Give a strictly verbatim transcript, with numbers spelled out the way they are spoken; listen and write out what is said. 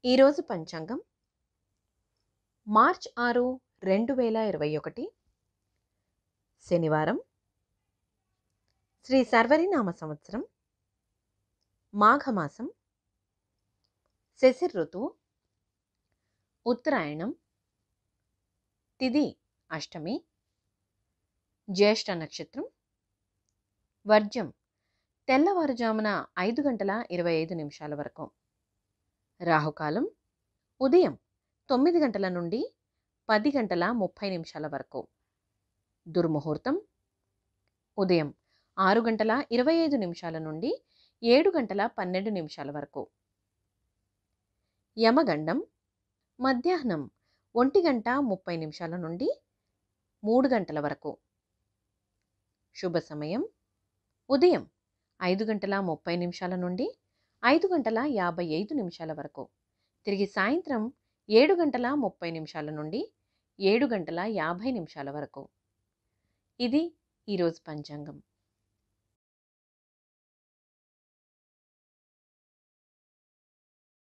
ఈరోజు పంచాంగం మార్చ్ ఆరు రెండు వేల ఇరవై ఒకటి శనివారం, శ్రీ సర్వరినామ సంవత్సరం, మాఘమాసం, శశిర్ ఋతువు, ఉత్తరాయణం, తిథి అష్టమి, జ్యేష్ఠ నక్షత్రం, వర్జం తెల్లవారుజామున ఐదు గంటల ఇరవై ఐదు నిమిషాల వరకు, రాహుకాలం ఉదయం తొమ్మిది గంటల నుండి పది గంటల ముప్పై నిమిషాల వరకు, దుర్ముహూర్తం ఉదయం ఆరు గంటల ఇరవై ఐదు నిమిషాల నుండి ఏడు గంటల పన్నెండు నిమిషాల వరకు, యమగండం మధ్యాహ్నం ఒంటి గంట ముప్పై నిమిషాల నుండి మూడు గంటల వరకు, శుభ సమయం ఉదయం ఐదు గంటల ముప్పై నిమిషాల నుండి ఐదు గంటల యాభై ఐదు నిమిషాల వరకు, తిరిగి సాయంత్రం ఏడు గంటల ముప్పై నిమిషాల నుండి ఏడు గంటల యాభై నిమిషాల వరకు. ఇది ఈరోజు పంచాంగం.